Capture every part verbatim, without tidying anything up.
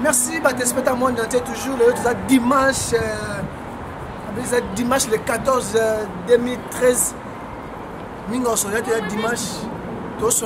Merci, bah, téléspectateurs monde entier, toujours le dimanche, euh, dimanche le quatorze deux mille treize. Nous sommes dimanche, nous sommes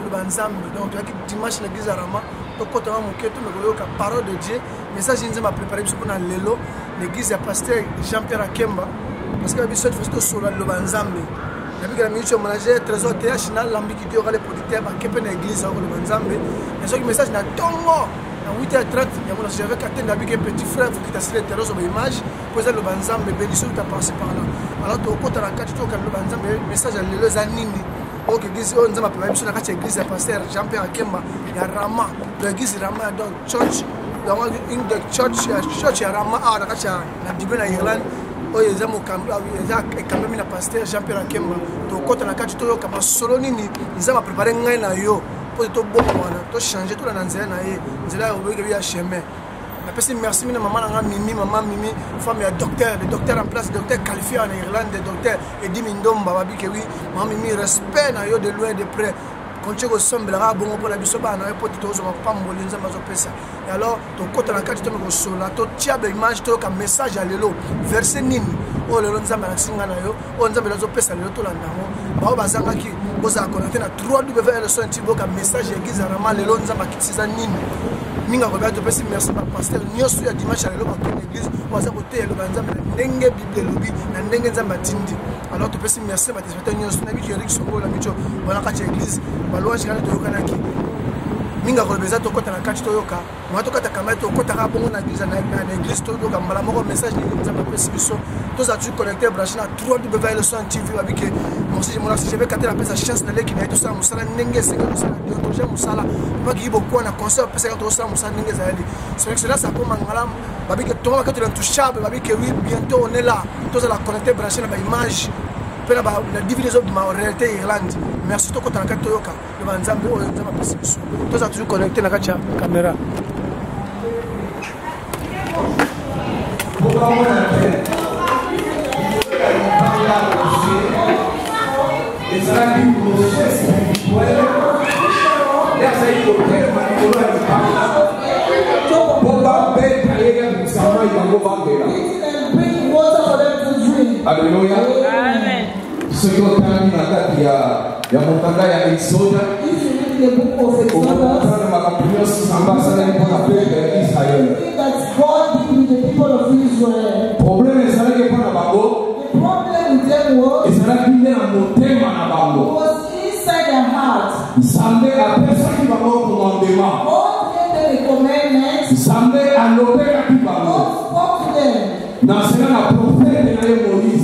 donc dimanche l'église Arama, nous sommes parole de Dieu. Message que m'a préparé pour l'élo, l'église pasteur Jean-Pierre Akemba, parce que cette fois que sur le Banzambe. Depuis que la ministre manager trésor T H national l'ambique qui aura les producteurs à Kepen l'église au Banzambe. Et ce message n'a tongo. À huit heures trente, j'avais capté un petit frère qui t'a cité sur l'image, posé le Banzambe, bénédiction qui t'a passé par là. Alors, tu as côté la carte, tu as le Banzambe, message à l'église Anini. Donc, l'église, on a préparé sur la carte l'église pasteur Jean-Pierre Akemba, il y a Rama, l'église Rama, donc church, une de church, church Rama, à la carte, la Bible en Irlande. Oh, ils ont quand même un pasteur Jean-Pierre Akemba. Donc, quand on a quatre jours, comme solo nini, ils ont préparé un naïo pour tout bon, pour changer tout la nanzé naïe. Ils là où il y a chemin. La personne merci, maman, Mimi, maman, Mimi, femme et docteur, le docteur en place, docteur qualifié en Irlande, le docteur Eddie Mindomba, Babi Kewi, maman, Mimi, respect naïo de loin de près. Quand tu ressembles à bon pour la bisoba, on a un peu de choses, on va pas mourir, on va pas ça. Et alors, ton côté la carte, tu me reçois là, tu as des images, tu as un message à l'élo, verset nini. Oh, le lonza malasinga na yo, oh, nza belazo pesa le to la ndamo. Ba bazanga ki, boza connecter na trois W L son tibo ka message église Rama le lonza makitisa nini. Ninga ko ba to pesi merci par pasteur nyoso ya dimanche à l'élo ba l'église, boza ko te le banza ndenge bible lobi na ndenge nza matindi. Alors to pesi merci ba tespeter nyoso na bi ki Eric Songo la bicho, bona ka église, ba loange kana to yokana ki. Minga ko beza to kota na kati to yoka mo to kata kamera to kota ka bongo na église na église to yoka mbala moko message ni nza ba pesi biso to za tu connecter branché na trois W L son T V avec mon si mon si je vais cater la pesa chance na leki na to sa musala ndenge se ko sala to je musala pas ki beaucoup na concert pesa to sa musala ndenge za yali c'est que cela ça comme ngala babi que to ka to intouchable babi que oui bientôt on est là to za la connecter branché na ba image pena ba la division de ma réalité Irlande. Merci to kota na kati toyoka le banzambe oyo nzamba pesi biso to za toujours connecté na kati ya caméra. Alléluia. Amen. Ce qui ont terminé la date, il y a il y a mon tanda, il y a Exode. Au contraire, ma campagne, si ça va, ça n'est pas la paix d'Israël. Le problème, c'est que pas la bango. Et c'est là qu'il y a un thème à la bango. Samedi, après ça, qui va avoir commandement. Samedi, à l'opéra qui va avoir. Dans ce cas, la prophète de Moïse.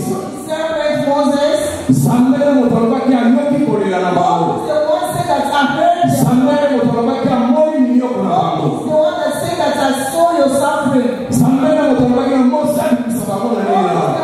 Samedi, mon travail qui a eu qui pour la bango. Samedi, mon travail qui a eu qui pour la bango. Samedi, mon travail qui a eu qui pour la bango.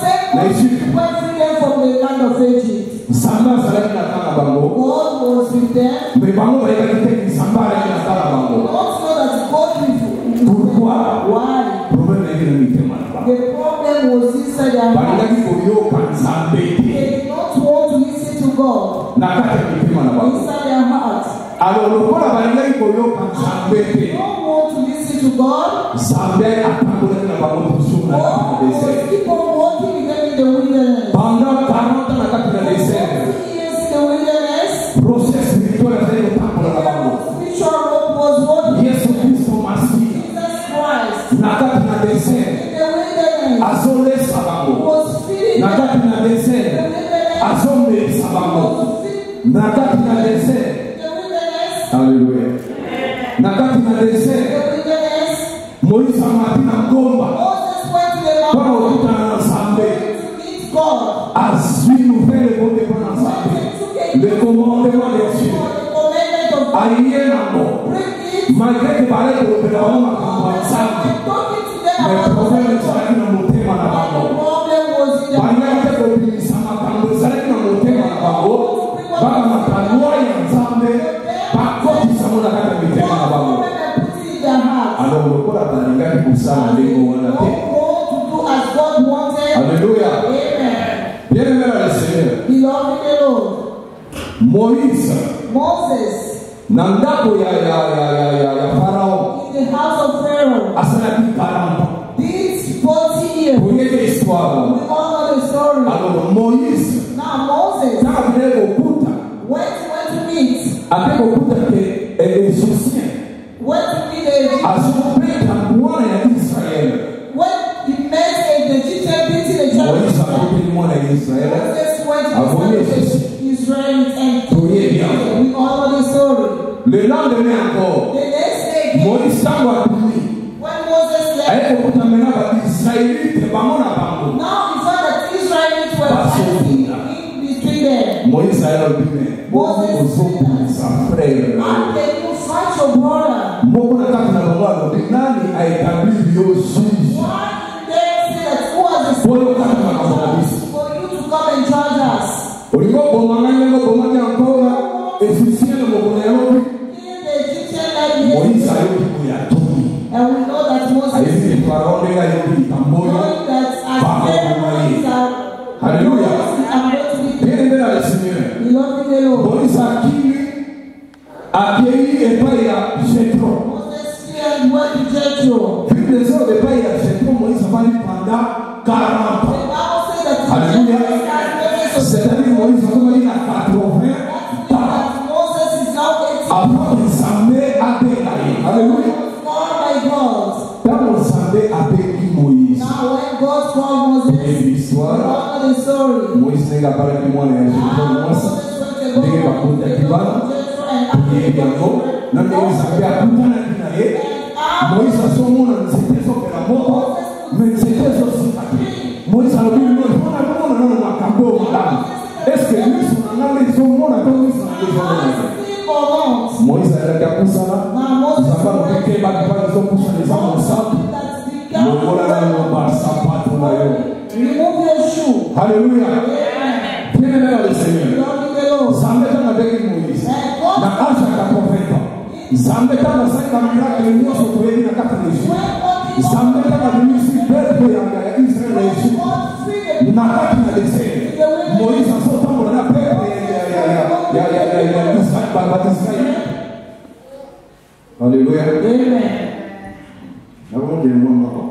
Samba sala ni nataka bango. God was with them. Mais bango ba yaka ki samba ni nataka bango. Also that God with you. Pourquoi? Why? Problème est que ni tema na. The problem was inside their heart. Banda ki koyo kansambe. They did not want to listen to God. Na kata ni tema na bango. Inside their heart. Alors le quoi banda ki koyo kansambe. They don't want to listen to God. Sambe atambo na bango toujours na kata desert. Keep on walking with them in the wilderness. Pendant quarante ans na kata na desert. Process spiritual est le temps pour la bango. Spiritual road was what? Yesu Kristo Masihi. Jesus Christ. Nakati na desert. In the wilderness. Azole sabango. Was feeding. Nakati na desert. Azombe sabango. Nakati na desert. In the wilderness. Hallelujah. Nakati na desert. In the wilderness. Moïse amati na ngomba. Moses went to the mountain. Kwa okutana na sambe. To meet God. Azui nouvelle bonde kwa na sambe. Le commandement de Dieu. Aïe non. Malgré que parler de l'opération ma campagne. Mais le problème est que nous monter ma bango. Malgré que nous sommes ma campagne, ça nous monter ma bango. Ba ma kanwa ya nzambe. Ba ko tisamo na kata mite ma bango. Alors le quoi la balinga pour ça na lengo wana te. Alléluia. Bien aimé le Seigneur. Beloved the Lord. Moïse, Moses, Nandako ya ya ya ya ya Pharaoh. In the house of azopeta mwana ya Israeli. When he met a Egyptian beating a child, Moïse akopeli mwana ya Israeli. Moses went to Avoni the Jésus. Israelites and Toye bien. we all know the story. Le lendemain encore, The next day, Moïse tango atumi. when Moses left, Ayekuta mena ba Israelite bamona bango. now he saw that Israelites were fighting in between them. Moïse ayalobime. Moses Ozokuza frère. How can you fight your brother? Moko na kati na bango alobi nani aétablir yo juge. Why did they say that who was the Polo kati na bango na biso. for you to come and judge us? Olingo bomanga nyengo bomanga encore efficient na moko na yalobi. Kill the Egyptian like this. Moïse ayobi kuyatumi. And we know that Moses Ayezi Pharaon nga yobi tamboyo. knowing that as Pardon, Pharaoh are Hallelujah. I'm going to be Bien aimé dans le Seigneur. beloved the Lord. Moïse akili akili epai ya Jethro. Moses feared went to Jethro. Puis les hommes epai ya Jethro, Moïse avali pendant quarante The ans. Bible says that Alléluia. Moses was C'est-à-dire Moïse avali na quatre-vingts ans. that Moses is now eighty. Avant de s'amener à Bélaï. Alléluia. Called by God. Quand on s'amenait avec Moïse, Now when God called Moses, et we l'histoire, all know the story. Moïse n'est pas avec moi, mais je How peux Moses moi. went to Ndenge go bakuta to kibala, Jethro and kuye yango, na ndenge Nzambe akutana na ye, Moïse azomona nzete ezopela moko, me nzete ezosika te. Moïse alobi bino mpona komona nano makambo oyo malamu. Eske miso na ngai ezomona to miso na ngai ezomona te? Moïse ayalaki akusana, Nzambe alobi keba kibala ezopusana eza mosantu, lokola nano basapato na yo. Remove your shoe. Alléluia. Amen. Bien-aimé dans le Seigneur. Lord the Lord. Nzambe tanga avec Moïse. And God, Na âge ya quatre-vingts ans. Nzambe tanga asalaka miracle nyonso toyebi na kati na Egypte. when God is Nzambe tanga bimisi peuple yanga ya Israel na Egypte. God free the Na kati na désert. Moïse azotambola na peuple ya ya ya ya ya ya ya ya Israel ba Israel. Alléluia. Amen. Na bonne de moi moi.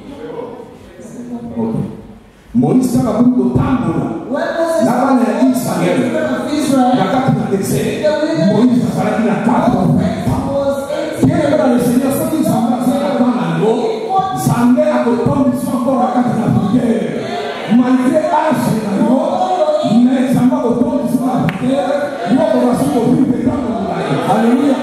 OK. Moïse tanga buko tambola. When Moses Na bana ya Israel. of Israel Na kati na désert. Moïse azalaki na quatre-vingts ans. was eighty. Bien aimé dans le Seigneur, soki Nzambe azalaka na yo, Nzambe akotondisa encore na kati na prière. Malgré âge na yo, mais Nzambe akotondisa na prière, yo okoki kovivre ntango molayi. Alléluia.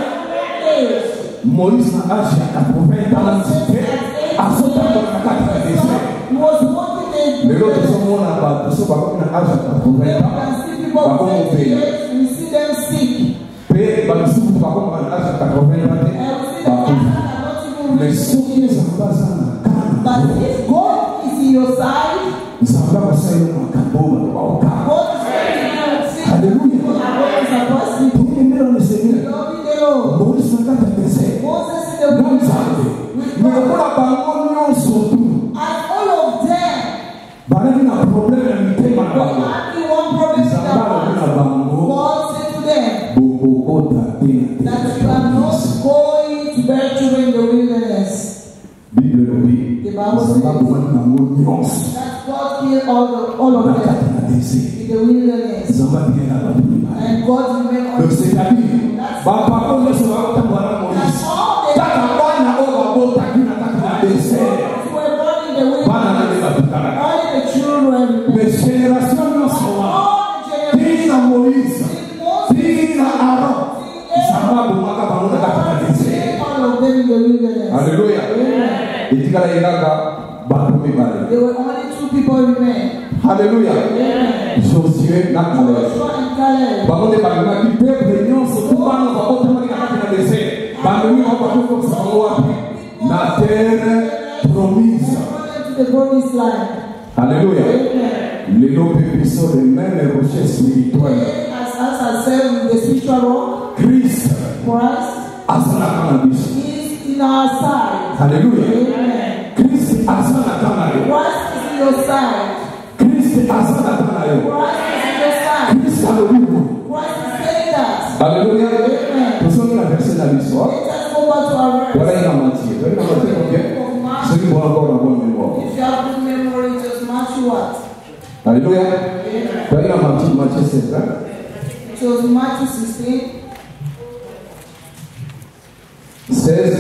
Moïse na âge ya quatre-vingts ans na nzete, azotambola na kati na désert. He was walking in Lelo tozomona bato so bakomi na âge ya quatre-vingts ans, and see people bakomi with opela. eighty we see them sick. Mpe bamisusu bakomi na âge ya quatre-vingts ans te, And we see them bakomi. cannot even Mais reach. soki Nzambe aza na But kana, if God is in your side, Nzambe akosala yo makambo oyo baoka. God is ready to see Alléluia. people are going to support you. Bien-aimé dans le Seigneur, Lord the Lord. Moïse na kati ya désert, Moses in the na wilderness Nzambe, with mais God. lokola bango nyonso tu And all of them, bazalaki na problème ya mitema na but bango, only one problem in Nzambe their alobi na heart. bango God said to them bokokota te na that you are not going to bear children in the wilderness. Bible elobi The Bible Nzambe akomaki bango nyonso That God killed all, the, all na of kati them na désert. in the wilderness. Nzambe atikela bato mibale. And God remained on Donc c'est-à-dire bapapa nyonso bakotambola na Moïse, kaka bana oyo babotaki na kati na désert, who were born in the wilderness. bana na nde batukalaka. Only the children. Mais génération nyonso wana All the generations. tina Moïse, Moses tina Aaron, Nzambe abomaka bango na kati na désert. all of them in the wilderness. Alléluia. Amen. Etikala kaka bato mibale. There were only two people remain. Alléluia. Amen. Josué na Caleb. Joshua and Caleb. Bango nde babimaki peuple nyonso tu bana bakotamaki na kati na désert. Bamemi bango bakokokisa bango wapi? Na terre promise. Brought them to the promised land. Alléluia. Amen. Lelo mpe biso le même rocher spirituel. As us ourselves in the spiritual rock, Christ Christ azalaka na biso. is in our side. Alléluia. Amen. Christ azalaka na yo. Christ is in your side. Christ azalaka na yo. Christ is in your side. Christ alobi bo. Christ is saying that. Alléluia. Amen. Tosongi na verset na biso. Let us go back to our verse. Voilà ina Matthieu. Toyei na Matthieu combien? Ceux qui vont encore la bonne mémoire. If you have good memory, just match what? Alléluia. Amen. Toyei na Matthieu, Matthieu sept. Hein? It was Matthew sixteen. seize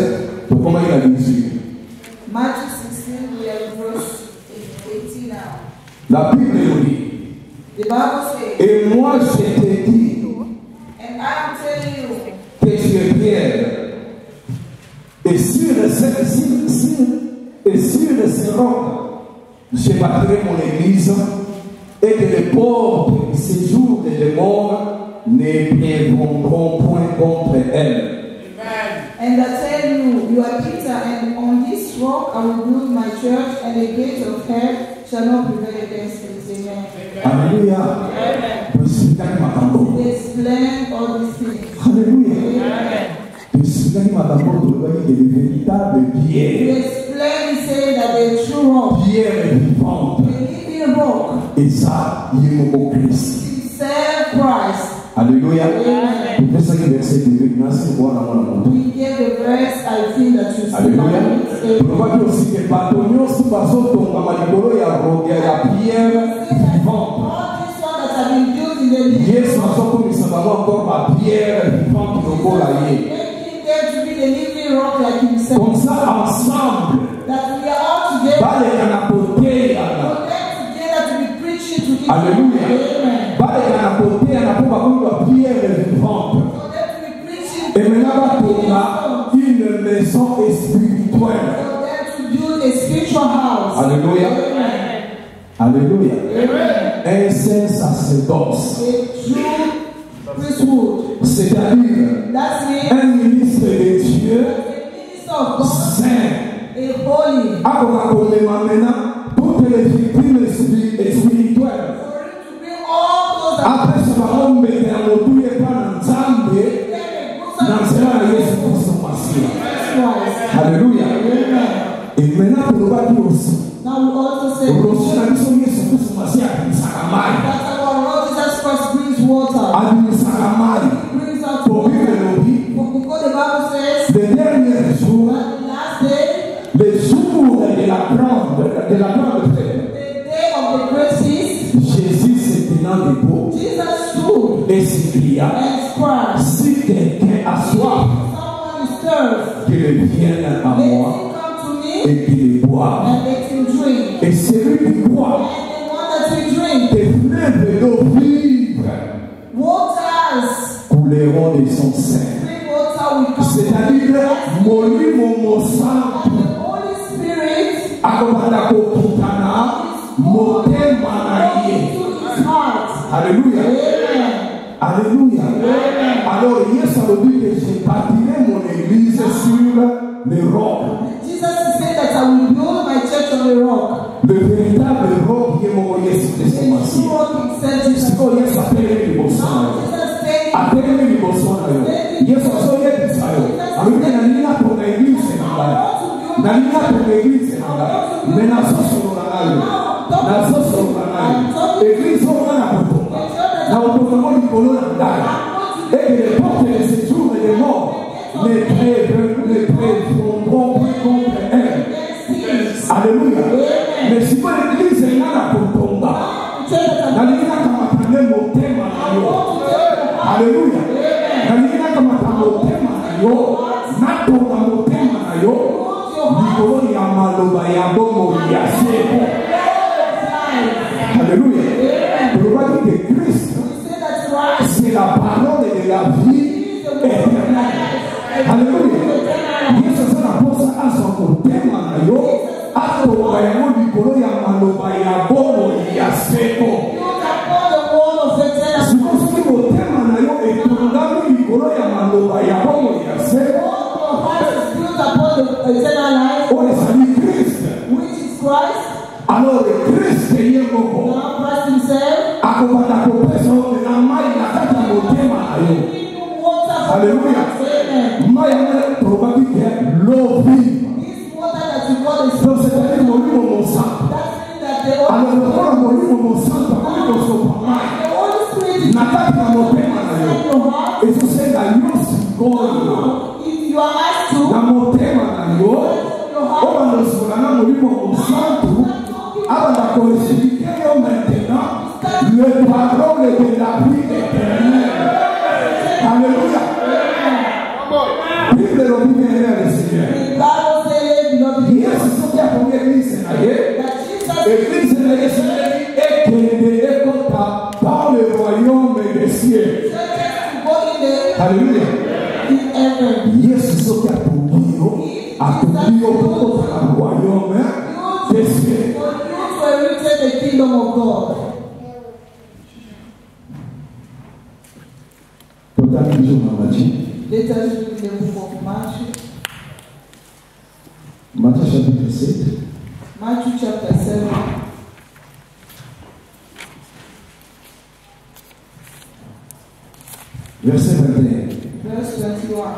comment il a dit? Matthew sixteen, we are verse eighteen now. La Bible nous dit. The Bible says, Et moi je te dis and I am telling you, que tu es Pierre. Et sur ce sur, sur, et sur ce roc, je bâtirai mon église, et que les pauvres qui séjournent des morts ne prévaudront point contre elle. and I tell you, you are Peter, and on this rock I will build my church, and the gates of hell shall not prevail against it. Amen. Alléluia. Amen. They explain all these things. Alléluia. Amen. Je suis allé à la mort de des véritables They pierres. explain, say that the true rock, Pierres vivantes. the living rock, Et ça, il est au Christ. is self Christ. Alléluia. Amen. C'est ça qui est versé de Végnance, voir la mort. We get the verse, I feel that you see. Alléluia. Amen. Nous voyons aussi que Batonio, si passons ton amaligolo, il y a la pierre vivante. All this one that have been built in the Yes, nous sommes comme nous savons encore la pierre vivante qui nous making them to be the living rock like himself. comme ça, ensemble, That we are all together. pas les canapotés, For them together to be preaching to each other. Alléluia. Amen. Pas les canapotés, on a pas comme la pierre vivante. For them to be preaching. Et maintenant, on a une maison spirituelle. For them to build a spiritual house. Alléluia. Amen. Alléluia. Amen. Un saint sacerdoce, A true priesthood. c'est-à-dire That's it. un ministre de Dieu A minister of God. saint. A holy. Akokakomema maintenant toutes les victimes spirituelles. For him to bring all those that Après ce moment, mais on ne peut pas Nzambe dans cela Yesu Kristo Masia. Alléluia. Et maintenant, nous va dire aussi. Now we also say Rosia na biso Yesu Kristo Masia akisakamai. that our Lord Jesus Christ brings water. Akisakamai. Brings out Pour vivre water. nos vies. Because the Bible says Le dernier jour, that the last day, le jour de la grande, de la grande fête, the day of the great feast, Jésus se tenant debout Jesus stood et s'écria, and cried, si quelqu'un a soif, someone is thirsty, qu'il vienne à let moi him come to me et qu'il boive. and let him drink. Et celui qui boit And the one that will drink, des fleuves d'eau vive waters, couleront de son sein. spring water will come. C'est-à-dire, molimo mosantu And the Holy Spirit akobanda kokutana motema na ye. into his heart. Alléluia. Amen. Alléluia. Alors, Yesu a dit que je bâtirai mon église sur le roc. Jesus said that I will build my church on the rock. Le véritable roc qui est mon Yesu Christ And Masia. the rock himself, Jesus. Siko Yesu apelele liboso na yo. Jesus said, Apelele liboso na yo. Yesu azoyebisa yo. Alobi na nina pona église na ngai. Na nina pona église na ngai. Mais nazosolola na yo. Nazosolola na yo. Église oyo na kotonga. Na otonga mo likolo na ngai. Et que les portes de ce jour et des morts ne prévaudront point contre elle. Alléluia. Mais si vous l'église est là pour tomber, na nina kamatane motema na yo. Alléluia. Na nina kamatane motema na yo. Na tonga motema na yo. Likolo ya maloba ya bongo ya sebo. Alléluia. Pour voir que Christ, c'est la parole de la vie éternelle. Alléluia. Yesu anaposa aso kutema na yo. Ato yango likolo ya maloba ya bongo ya sebo. Sikosi motema na yo etongami likolo ya maloba ya bongo ya sebo. Oyo ezali Kristo. Alors Kristo ye moko akobanda kopesa yo na mai na kati ya motema na yo. Alléluia. Mai yango tolobaki ke l'eau vive. Donc c'est-à-dire molimo mosantu. Alors lokola molimo mosantu akomi kosopa mai na kati ya motema na yo. ezosenga yo sikoyo na motema na yo oyo losola na molimo mosantu abanda koexplike yo maintenant le parole de la vie éternelle. Alléluia. Bible lobi bien le Seigneur. dans le royaume des cieux. Alléluia. Yesu soki atongi yo, atongi yo pour le royaume des cieux. The kingdom of God. Let us read the book of Matthew. Matthieu chapitre sept. Matthew chapter seven. Verset vingt et un. Verse twenty-one.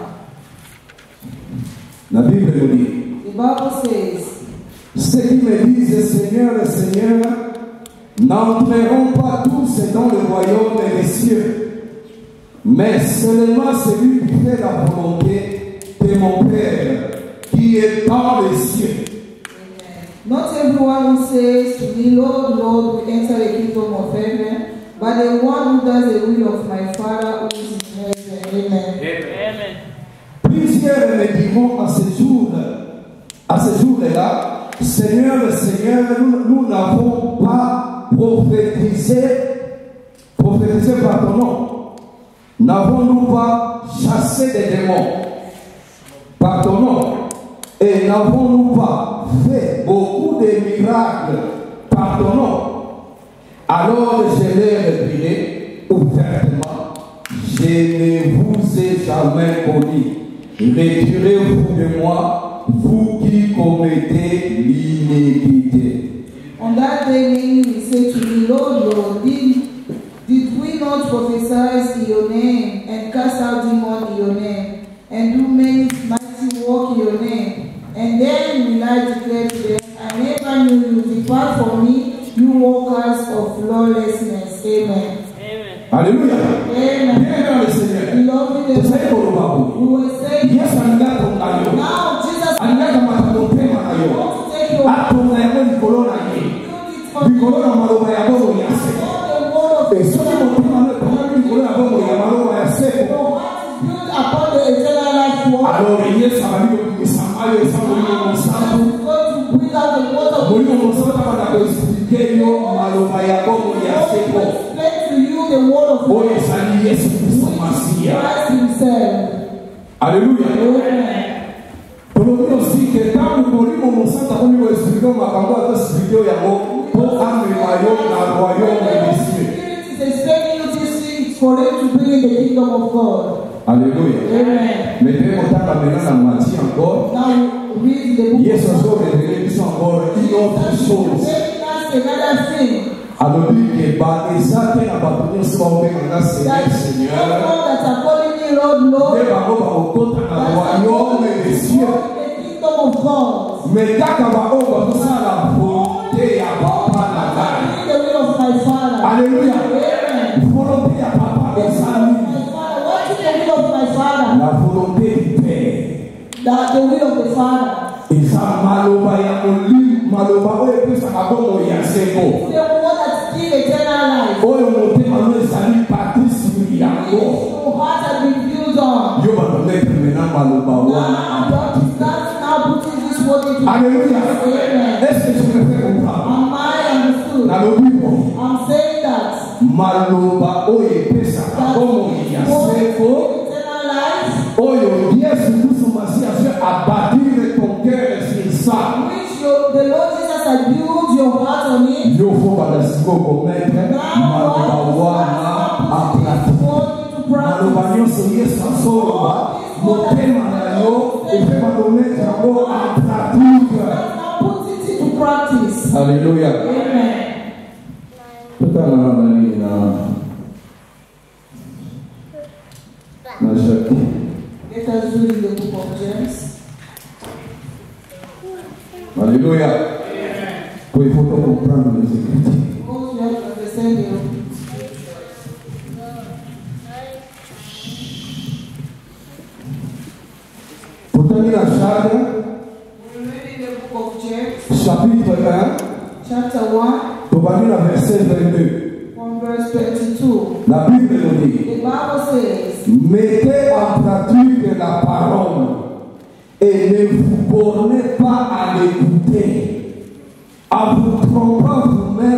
La Bible nous dit. The Bible says, ceux qui me disent Seigneur, Seigneur, n'entreront pas tous dans le royaume des cieux, mais seulement celui qui fait la volonté de mon Père qui est dans les cieux. not everyone who says to me, Lord, Lord, will enter the kingdom of heaven, but the one who does the will of my Father who is in heaven. Amen. Amen. Plusieurs me diront à ce jour, à ce jour-là, Seigneur, Seigneur, nous, nous n'avons pas prophétisé, prophétisé par ton nom. N'avons-nous pas chassé des démons par ton nom? Et n'avons-nous pas fait beaucoup de miracles par ton nom? Alors je leur dirai ouvertement, je ne vous ai jamais connu. Retirez-vous de moi, vous qui commettez l'iniquité. On that day, many will say to me, Lord, Lord, did, did we not prophesy in your name, and cast out demons in your name, and do many mighty work in your name? And then will I declare to them, I never knew you. Depart from me, you workers of lawlessness. Amen. Amen. Alléluia. Amen. Bien dans le Seigneur. Beloved, Vous savez pour le Babu. we will say, Yes, anga tonga yo. now Jesus Anga kamata kompema na yo. wants to take your Atonga yango likolo na ye. Likolo na maloba ya bongo ya se. Et soki motema no etonga likolo ya bongo ya maloba ya seko. upon the eternal life word. Alors Yesu abali kokumisa ayo esango lino mosantu. God to bring out the word of Molimo mosantu abanda koexplike yo maloba ya bongo ya God to seko. explain to you the word of Oyo God. ezali Yesu Kristo Masiya. Christ himself. Alléluia. Amen. tolobi aussi ke ntango molimo mosantu akomi koexplike yo makambo akoexplike yo yango mpo amema yo na royaume des cieux. Spirit is explaining you these things for them to bring in the kingdom of God. Alléluia. Amen. Mettez mon temps maintenant dans Matthieu encore. Now read the book. Yesu azo révélé biso encore une autre chose. That's another thing. alobi ke baeza te na bato nyonso baobenganga Seigneur Seigneur that are calling me Lord, Lord, nde bango bakokota na royaume des cieux the kingdom of God. me kaka baoyo bakosala volonté ya papa na ngai. The will of my Father. Alléluia. Amen. Volonté ya papa ezali My Father, what is the will of my Father? la volonté du Père. That the will of the Father. eza maloba ya molimo maloba oyo epesaka bongo ya seko The one that gives eternal life. oyo motema no ezali patisimi yango Your heart has been built on. yo banometre mena maloba wana Now, God starts now putting this word into Alléluia. Amen. Est-ce que je me fais comprendre? Am I understood? nalobi bo I'm saying that. maloba oyo epesaka That bongo ya seko eternal life, oyo Yesu Kristo Masiya veut abattre ton cœur sur ça. which your, the Lord Jesus has built your heart on it. yo fo banda sikoyo kometre maloba wana apratique maloba nyonso Yesu azoloba motema na yo epe banometre yango apratique. Now put it into practice. Alléluia. Amen. Tokana na nani na na Jacques. Let us read the book of James. Alléluia. Pour il faut comprendre les Écritures. Because we have to understand the Totali na Jacques We're reading the book of James, chapitre un, chapter one, tobani na verset vingt-deux. from verse twenty-two. La Bible nous dit The Bible says, mettez en pratique la parole et ne vous bornez pas à l'écouter, en vous trompant vous-même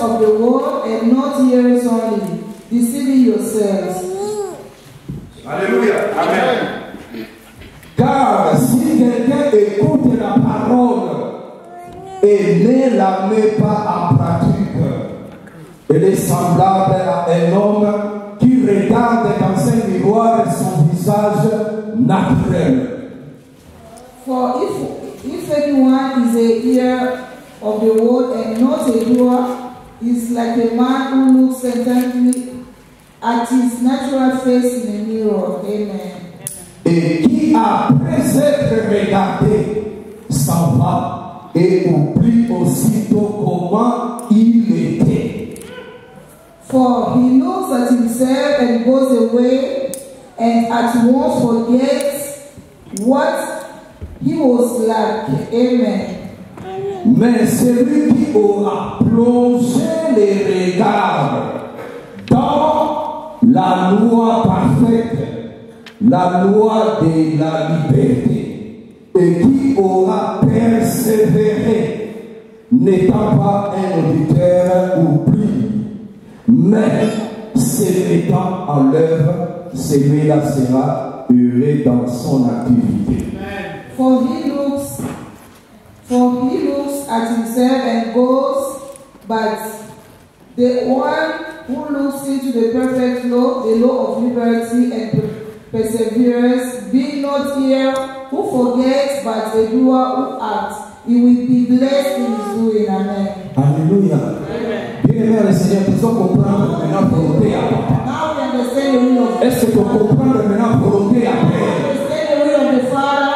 of the world and not hearers only, deceiving yourselves. Alléluia. Amen. Car si quelqu'un écoute la parole et ne la met pas en pratique, elle est semblable à un homme qui regarde dans un miroir son visage naturel. For if, if anyone is a hearer of the word and not a doer, is like a man who looks intently at his natural face in a mirror. Amen. Et qui après s'être regardé s'en va et oublie aussitôt comment il était. For he looks at himself and goes away and at once forgets what he was like. Amen. Mais celui qui aura plongé les regards dans la loi parfaite, la loi de la liberté, et qui aura persévéré, n'étant pas un auditeur oubli, mais se mettant en œuvre, celui-là sera heureux dans son activité. For he looks, for he looks at himself and goes, but the one who looks into the perfect law, the law of liberty and perseverance, be not here who forgets, but a doer who acts, he will be blessed in his doing. Amen. Alléluia. Bien-aimé le Seigneur, tu dois comprendre maintenant volonté à papa. Now we understand the will of Est-ce que tu comprends maintenant volonté à père? understand the will of the Father.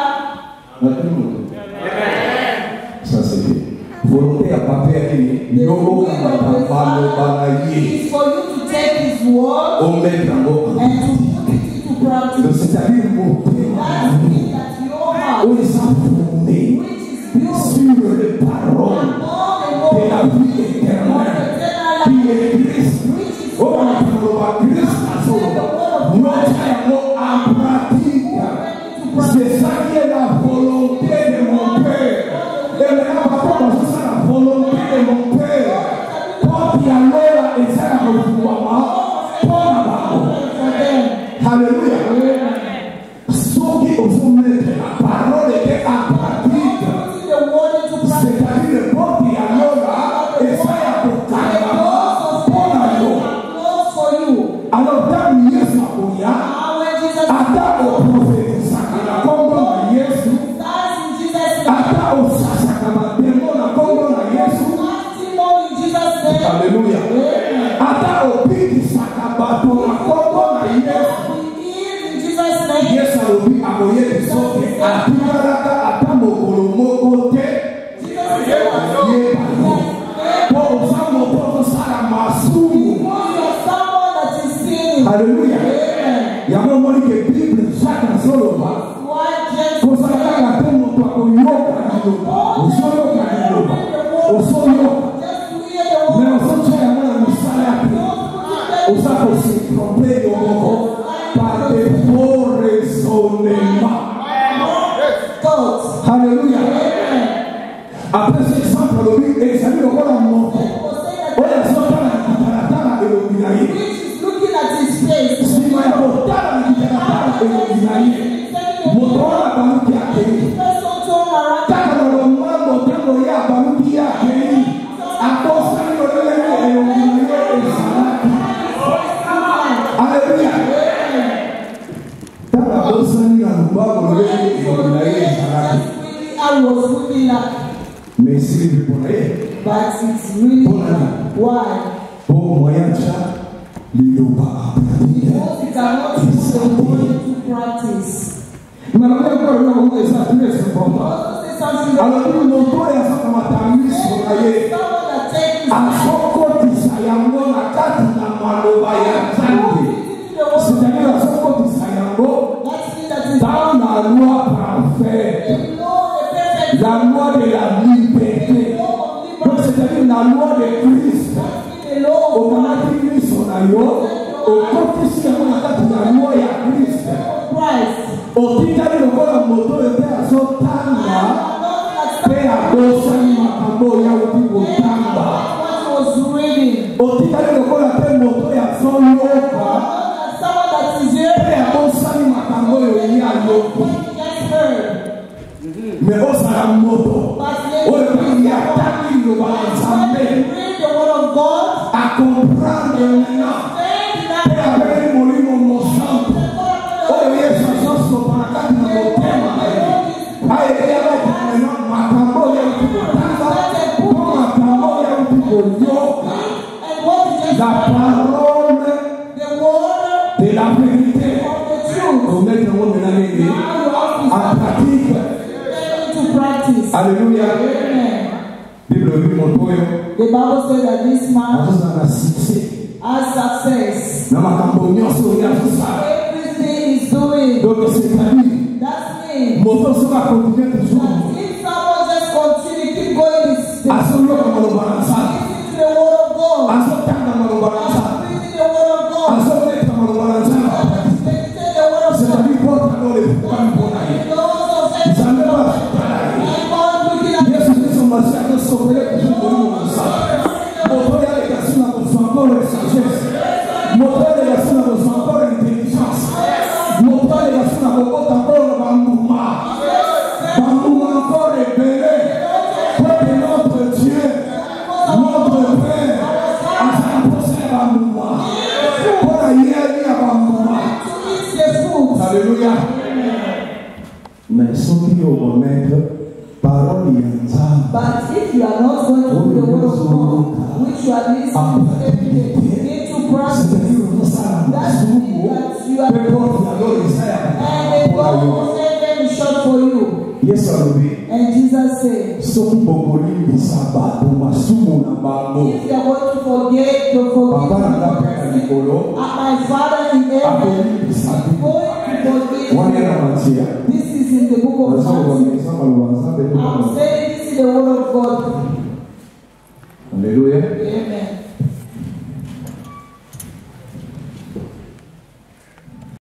Ça c'est bien. Volonté à papa est The yogo will of the Father is for you to take his word on met en haut. and to put it into practice. C'est-à-dire monter That means that your heart, où ils sont fondés which is built sur les paroles on the de la word vie of éternelle eternal qui life, est Christ. which is Oh, Christ a sauvé. Notre amour en pratique. C'est ça qui est la volonté de mon Père. Et maintenant, papa, c'est ça la volonté de mon Père. Quand il y a l'heure et ça la revoit, pour la parole. Alléluia. Ceux qui osent mettre la parole était en pratique. C'est-à-dire, quand il y a l'heure et ça la revoit, pour la parole. Alors, dans Yesu akuya, ata oprofetisa kana kombo na Yesu, ata osasa kama demo na kombo na Yesu. Alléluia. Ata opikisa kabato na kombo na Yesu. Yesu alobi akoye bisoke atikalaka ata mokolo moko te. Ye bayo. Po osamo po osala masumu. Alléluia. Il y a un moment que la Bible, chacun solo va. Pour ça, il y a un moment où il y a un moment où il y a un moment où il y a un moment mais on sent qu'il y a un moment où il y a un moment où se tromper par des faux raisonnements. Alléluia. Après ce exemple, le et ça lui encore un mot. On a sorti la guitare et le minaï. Si moi, il y a un la guitare et le minaï. Motora baruki yake. Kama na mambo tango ya baruki yake. Akosa ni lele lele lele Alléluia. Tala bosa ni na mambo lele lele mais si vous prenez, but it's really why? Pour moyen chat, il n'y a pas à because it cannot use the word to practice. Alors, nous nous trouvons à Matami sur la yé. À Soko Tisayango, la carte na Malobaya Zandi. C'est-à-dire à Soko Tisayango, dans la loi parfaite, la loi de la liberté. Donc, c'est-à-dire la loi de Christ. Au moment où Christ son aïe, au côté si la loi de Christ. Otikali lokola moto ete azotanga pe abosani makambo ya oti kotanga was reading. otikali lokola pe moto ya zoloka Someone that is here. pe abosani makambo oyo ya yoki Just heard. me osala moto oyo yataki liloba ya nzambe Read the word of God. akomprendre maintenant pe abeli molimo mosantu oyo yesu azosopa na kati na motema na ye ayeyaka maintenant makambo oyo yauti kotanga mpo makambo oyo yauti koyoka And what is just la parole the word de la vérité of the truth. omettre yango maintenant nini Now you have to en pratique. put into practice. Alléluia. Amen. Bible oyebi moto oyo The Bible says that this man azozala na succès has success. na makambo nyonso oyo azosala. Everything is doing. Donc c'est-à-dire That's me. moto soki akontinue toujours That if someone just continue, keep going this azoloka maloba na nzambe listen to the word of God. azotanga maloba na nzambe Reading the word of God. azoleka maloba na nzambe Meditate the word of God. c'est-à-dire porte ngo lekokami mpona ye The word of God. nzambe basopana ye And God looking at yesu kristo masi akosopele toujours molimo mosala moto oyo aleka si na kozwa nkolo ya sagesse moto oyo aleka si na kozwa nkolo ya intelligence moto oyo aleka si na kokota nkolo na bambuma bambuma nkolo ebele po ke notre dieu notre père azala mposa ya bambuma mpona yeli ya bambuma to eat the food. alleluya mais soki okomettre parole ya nzambe But if you are not going to do the word of God, which you are listening to every day, you need to practice. c'est-à-dire ozosala masumu pe porte yango eza ya And the God will send them short for you. yesu alobi And Jesus said, soki bokolimbisa bato masumu na bango if you are going to forget, to papa na nga mpe na forgive, likolo and my Father in heaven akolimbisa is bino going to forgive wana you. na matia This is